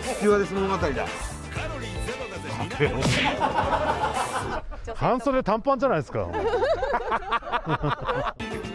スチュワーデス物語だ。 半袖短パンじゃないですか。